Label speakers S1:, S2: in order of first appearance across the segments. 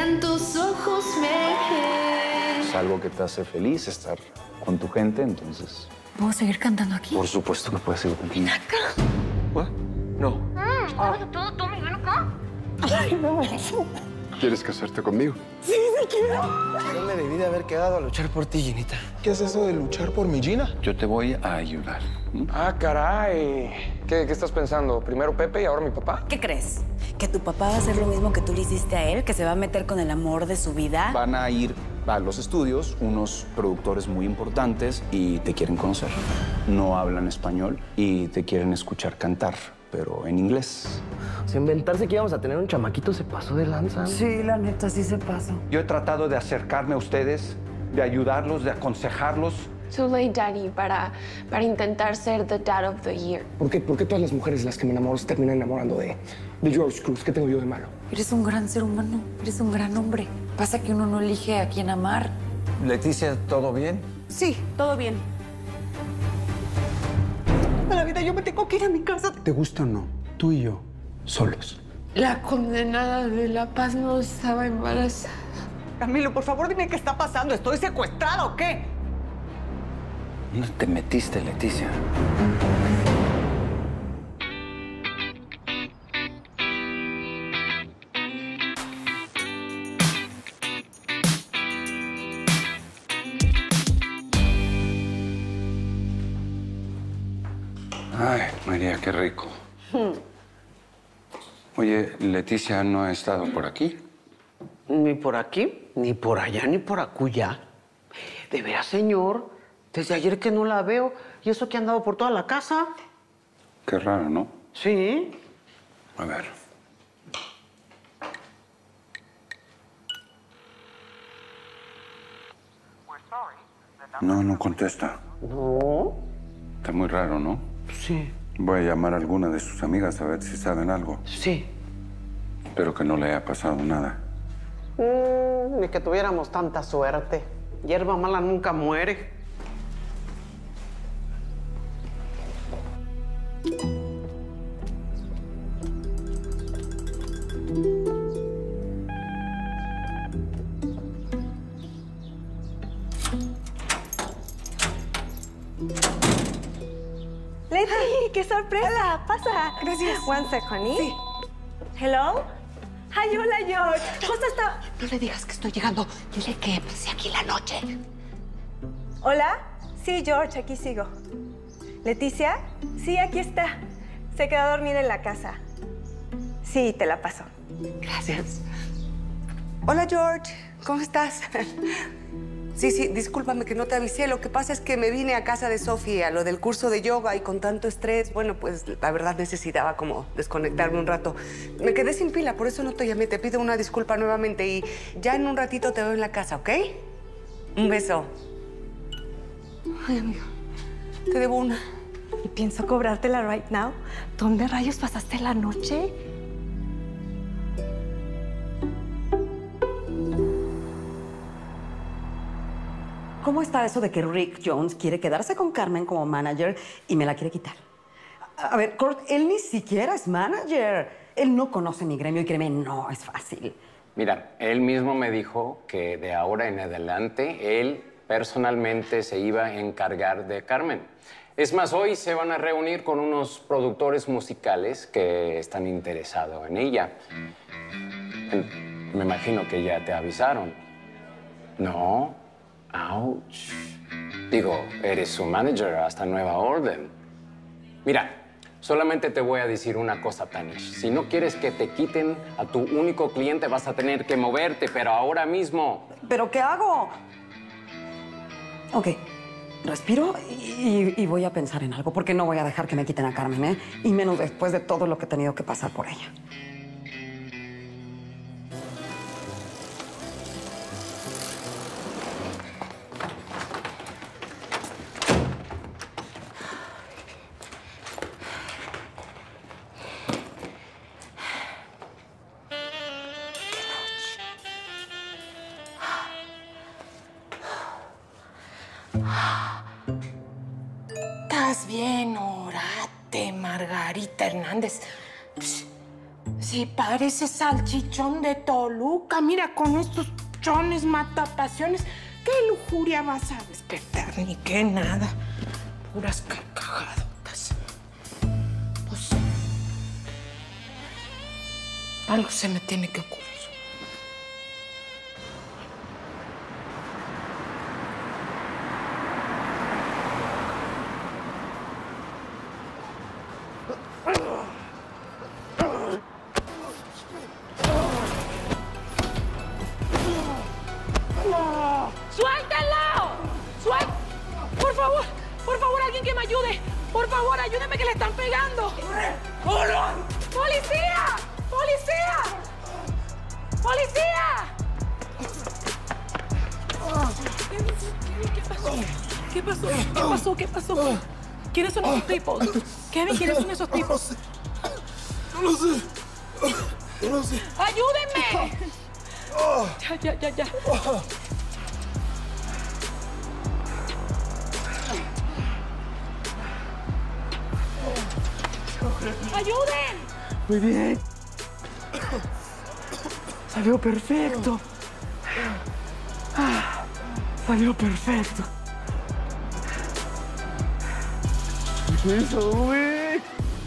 S1: en tus ojos me...
S2: Es algo que te hace feliz estar con tu gente, entonces...
S3: ¿Puedo seguir cantando aquí?
S2: Por supuesto que puedes seguir cantando.
S3: Ven acá.
S4: ¿What? No.
S3: Todo, Tommy, ven acá.
S4: ¿Quieres casarte conmigo?
S3: Sí, quiero.
S5: Yo me debí de haber quedado a luchar por ti, Ginita.
S4: ¿Qué es eso de luchar por mi Gina?
S2: Yo te voy a ayudar.
S4: Ah, caray. ¿Qué estás pensando? ¿Primero Pepe y ahora mi papá?
S6: ¿Qué crees? ¿Que tu papá va a hacer lo mismo que tú le hiciste a él? ¿Que se va a meter con el amor de su vida?
S2: Van a ir a los estudios unos productores muy importantes y te quieren conocer. No hablan español y te quieren escuchar cantar, pero en inglés.
S5: O sea, inventarse que íbamos a tener un chamaquito se pasó de lanza.
S6: Sí, la neta, sí se pasó.
S7: Yo he tratado de acercarme a ustedes, de ayudarlos, de aconsejarlos.
S1: Too late, Daddy, para intentar ser the dad of the year.
S8: ¿Por qué todas las mujeres de las que me enamoro se terminan enamorando de George Cruz? ¿Qué tengo yo de malo?
S3: Eres un gran ser humano. Eres un gran hombre. Pasa que uno no elige a quién amar.
S7: Leticia, ¿todo bien?
S6: Sí, todo bien.
S3: A la vida, yo me tengo que ir a mi casa.
S8: ¿Te gusta o no? Tú y yo, solos.
S1: La condenada de La Paz no estaba embarazada.
S9: Camilo, por favor, dime qué está pasando. ¿Estoy secuestrada o qué?
S7: ¿Dónde te metiste, Leticia? Ay, María, qué rico. Oye, Leticia no ha estado por aquí.
S9: Ni por aquí, ni por allá, ni por acullá. De veras, señor, desde ayer que no la veo. ¿Y eso que ha andado por toda la casa?
S7: Qué raro, ¿no?
S9: Sí.
S7: A ver. No, no contesta.
S9: No.
S7: Está muy raro, ¿no?
S9: Sí.
S7: Voy a llamar a alguna de sus amigas a ver si saben algo.
S9: Sí.
S7: Espero que no le haya pasado nada.
S9: Ni que tuviéramos tanta suerte. Hierba mala nunca muere.
S10: Leti, qué sorpresa. Hola, pasa. Gracias. One second, ¿eh? Sí. Hello. Ay, hola, George. Justo está...
S9: No le digas que estoy llegando. Dile que pasé aquí la noche.
S10: Hola. Sí, George, aquí sigo. ¿Leticia? Sí, aquí está. Se quedó a dormir en la casa. Sí, te la paso.
S9: Gracias. Hola, George. ¿Cómo estás? Sí, discúlpame que no te avisé. Lo que pasa es que me vine a casa de Sofía a lo del curso de yoga y con tanto estrés, bueno, pues la verdad necesitaba como desconectarme un rato. Me quedé sin pila, por eso no te llamé. Te pido una disculpa nuevamente y ya en un ratito te veo en la casa, ¿ok? Un beso. Ay, amigo, te debo una.
S10: Y pienso cobrártela right now. ¿Dónde rayos pasaste la noche?
S6: ¿Cómo está eso de que Rick Jones quiere quedarse con Carmen como manager y me la quiere quitar? A ver, Kurt, él ni siquiera es manager. Él no conoce mi gremio y créeme, no es fácil.
S11: Mira, él mismo me dijo que de ahora en adelante él personalmente se iba a encargar de Carmen. Es más, hoy se van a reunir con unos productores musicales que están interesados en ella. Me imagino que ya te avisaron. ¿No? Ouch. Digo, eres su manager hasta nueva orden. Mira, solamente te voy a decir una cosa, Tanish. Si no quieres que te quiten a tu único cliente, vas a tener que moverte, pero ahora mismo.
S6: ¿Pero qué hago? Ok, respiro y voy a pensar en algo, porque no voy a dejar que me quiten a Carmen, ¿eh? Y menos después de todo lo que he tenido que pasar por ella.
S1: Estás bien, orate, Margarita Hernández.
S12: Sí, parece salchichón de Toluca. Mira, con estos chones matapasiones. ¿Qué lujuria vas a despertar? Ni qué nada. Puras carcajadotas. Pues... algo se me tiene que ocurrir.
S13: ¡Suéltenlo! Por favor, alguien que me ayude. Por favor, ayúdenme que le están pegando. ¡Policía! ¡Policía! ¡Policía! ¿Qué pasó? ¿Qué pasó? ¿Qué pasó? ¿Quiénes son esos tipos? Kevin, ¿quiénes son esos tipos?
S14: No lo sé. No lo sé.
S13: ¡Ayúdenme! Ya. ¡Ayuden!
S5: Muy bien. Salió perfecto. Salió perfecto. ¿Qué hizo, güey?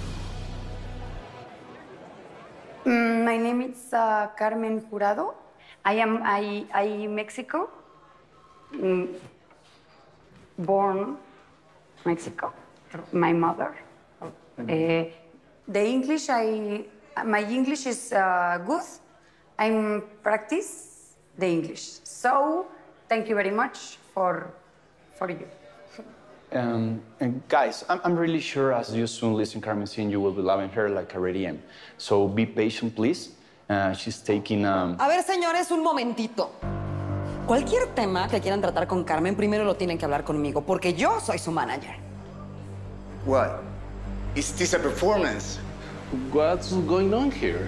S3: My name is Carmen Jurado. I am Mexico. Born Mexico. My mother. The English, my English is good. I'm practice the English. So, thank you very much for you.
S2: And guys, I'm really sure as you soon listen Carmen sing, you will be loving her like I already am. So be patient, please. She's taking...
S6: A ver, señores, un momentito. Cualquier tema que quieran tratar con Carmen, primero lo tienen que hablar conmigo, porque yo soy su manager.
S14: What? Is this a performance?
S11: What's going on here?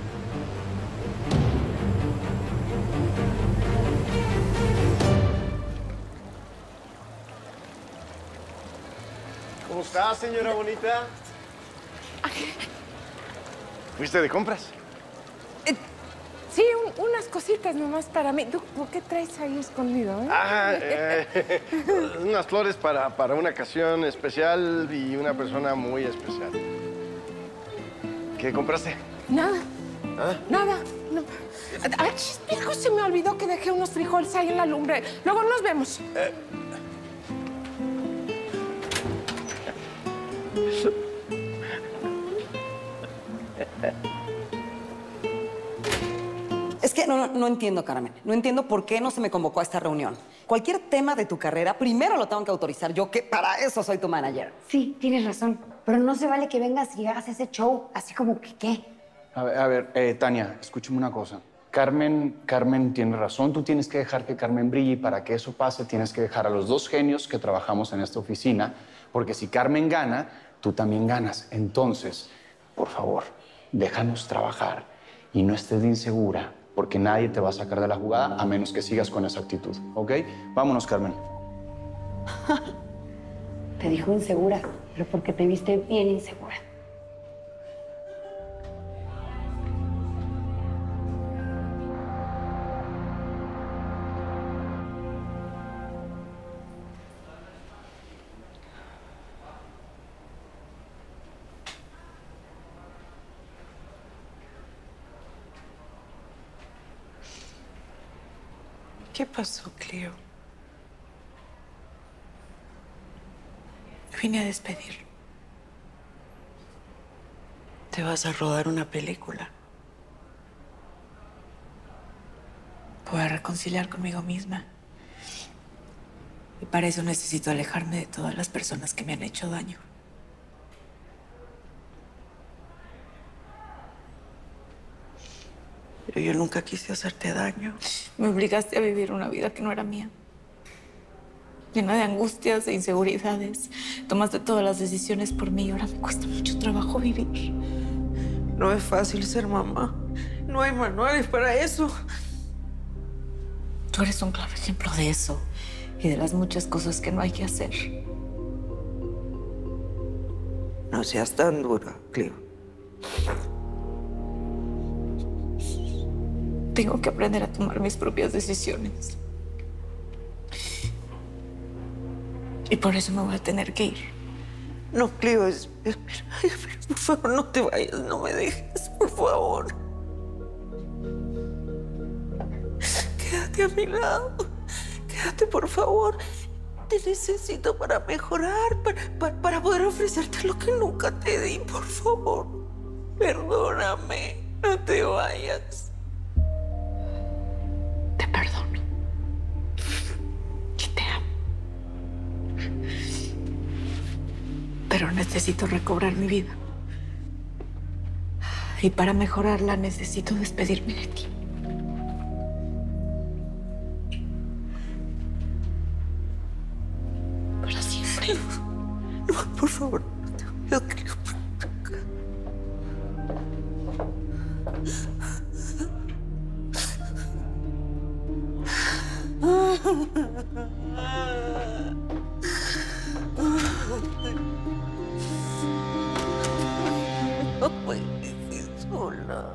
S14: ¿Cómo está, señora bonita? ¿Fuiste de compras?
S12: Sí, unas cositas nomás para mí. ¿Tú qué traes ahí escondido?
S14: Unas flores para una ocasión especial y una persona muy especial. ¿Qué compraste?
S12: Nada.
S14: ¿Ah?
S12: Nada. No. Ay, viejo, se me olvidó que dejé unos frijoles ahí en la lumbre. Luego nos vemos.
S6: Es que no entiendo, Carmen. No entiendo por qué no se me convocó a esta reunión. Cualquier tema de tu carrera, primero lo tengo que autorizar yo, que para eso soy tu manager.
S3: Sí, tienes razón. Pero no se vale que vengas y hagas ese show así como que qué.
S2: A ver, Tania, escúchame una cosa. Carmen tiene razón. Tú tienes que dejar que Carmen brille y para que eso pase tienes que dejar a los dos genios que trabajamos en esta oficina, porque si Carmen gana, tú también ganas. Entonces, por favor, déjanos trabajar y no estés de insegura, porque nadie te va a sacar de la jugada a menos que sigas con esa actitud, ¿ok? Vámonos, Carmen.
S3: Te dijo insegura, pero porque te viste bien insegura.
S12: ¿Qué pasó, Cleo? Vine a despedir.
S15: Te vas a rodar una película.
S3: Voy a reconciliar conmigo misma. Y para eso necesito alejarme de todas las personas que me han hecho daño.
S15: Pero yo nunca quise hacerte daño.
S3: Me obligaste a vivir una vida que no era mía. Llena de angustias e inseguridades. Tomaste todas las decisiones por mí y ahora me cuesta mucho trabajo vivir.
S15: No es fácil ser mamá. No hay manuales para eso.
S3: Tú eres un claro ejemplo de eso y de las muchas cosas que no hay que hacer.
S15: No seas tan dura, Cleo.
S13: Tengo que aprender a tomar mis propias decisiones. Y por eso me voy a tener que ir.
S15: No, Clio, espera, por favor, no te vayas, no me dejes, por favor. Quédate a mi lado, quédate, por favor. Te necesito para mejorar, para poder ofrecerte lo que nunca te di, por favor. Perdóname, no te vayas.
S13: Te perdono. Y te amo. Pero necesito recobrar mi vida. Y para mejorarla necesito despedirme de ti. Para siempre.
S15: No, por favor, no te creo. No puedes ir sola.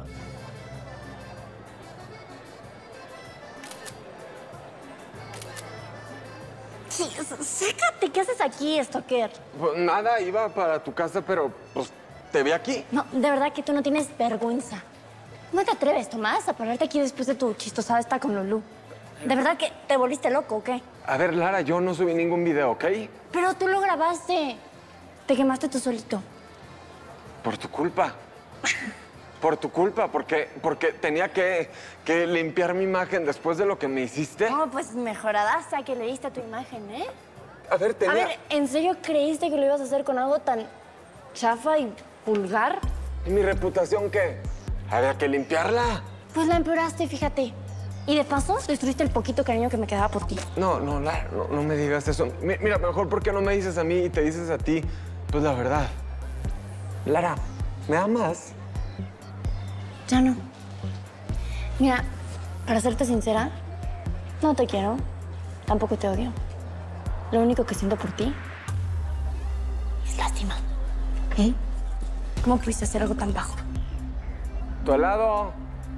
S16: Sí, sécate, ¿qué haces aquí, Stoker?
S4: Pues nada, iba para tu casa, pero pues te vi aquí.
S16: No, de verdad que tú no tienes vergüenza. ¿Cómo te atreves, Tomás, a pararte aquí después de tu chistosada esta con Lulú? ¿De verdad que te volviste loco o qué?
S4: A ver, Lara, yo no subí ningún video, ¿ok?
S16: Pero tú lo grabaste. Te quemaste tú solito.
S4: Por tu culpa. Por tu culpa, porque tenía que limpiar mi imagen después de lo que me hiciste.
S16: No, pues mejoradaza que le diste a tu imagen, ¿eh?
S4: A ver,
S16: A ver, ¿en serio creíste que lo ibas a hacer con algo tan chafa y vulgar?
S4: ¿Y mi reputación qué? ¿Había que limpiarla?
S16: Pues la empeoraste, fíjate. Y de paso, destruiste el poquito cariño que me quedaba por ti.
S4: No, Lara, no me digas eso. Mira, mejor ¿por qué no me dices a mí y te dices a ti? Pues la verdad. Lara, ¿me amas?
S16: Ya no. Mira, para serte sincera, no te quiero. Tampoco te odio. Lo único que siento por ti es lástima. ¿Eh? ¿Cómo pudiste hacer algo tan bajo?
S4: Tu helado.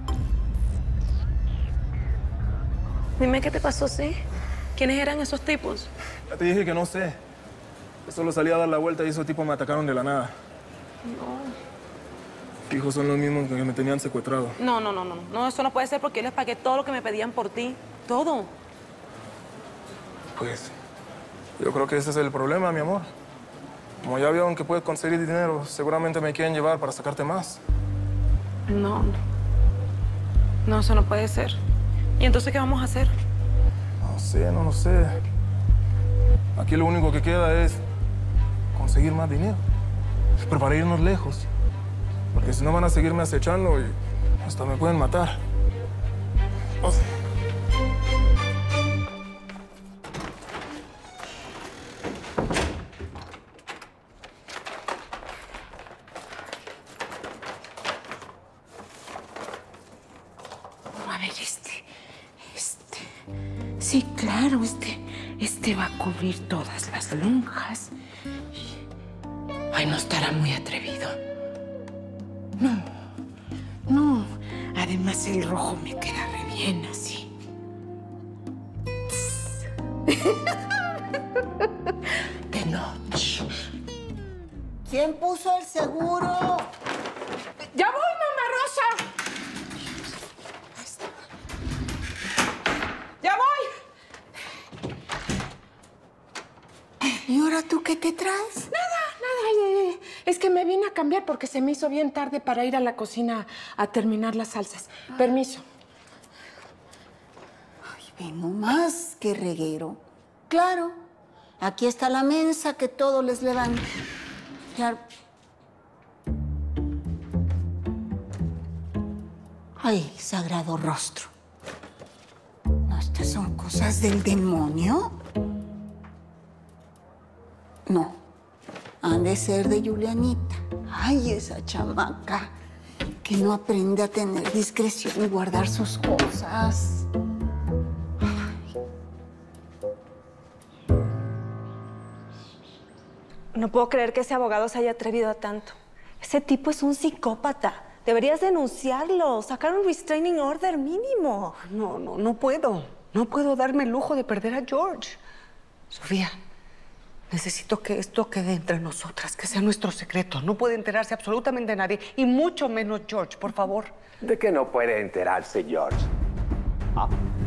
S13: Dime qué te pasó, ¿sí? ¿Quiénes eran esos tipos?
S17: Ya te dije que no sé. Yo solo salí a dar la vuelta y esos tipos me atacaron de la nada. Hijos son los mismos que me tenían secuestrado.
S13: No, eso no puede ser porque yo les pagué todo lo que me pedían por ti. Todo.
S17: Pues, yo creo que ese es el problema, mi amor. Como ya vieron que puedes conseguir dinero, seguramente me quieren llevar para sacarte más.
S13: No, eso no puede ser. ¿Y entonces qué vamos a hacer?
S17: No lo sé. Aquí lo único que queda es conseguir más dinero. Pero para irnos lejos. Porque si no van a seguirme acechando y hasta me pueden matar.
S12: A ver, sí, claro, este va a cubrir todas las lonjas. Ay, no estará muy atrevido. No. Además, el rojo me queda re bien así. De noche.
S18: ¿Quién puso el seguro?
S12: ¡Ya voy, mamá Rosa! ¡Ya voy!
S18: ¿Y ahora tú qué te traes?
S12: Nada. Es que me vine a cambiar porque se me hizo bien tarde para ir a la cocina a terminar las salsas. Permiso.
S18: Ay, ve nomás, qué reguero. Claro, aquí está la mensa que todos les levantan. Claro. Ay, sagrado rostro. ¿No, estas son cosas del demonio? No. Han de ser de Julianita. Ay, esa chamaca que no aprende a tener discreción y guardar sus cosas.
S10: No puedo creer que ese abogado se haya atrevido a tanto. Ese tipo es un psicópata. Deberías denunciarlo, sacar un restraining order mínimo.
S9: No puedo. No puedo darme el lujo de perder a George. Sofía, necesito que esto quede entre nosotras, que sea nuestro secreto. No puede enterarse absolutamente nadie, y mucho menos George, por favor.
S19: ¿De qué no puede enterarse George? ¿Ah?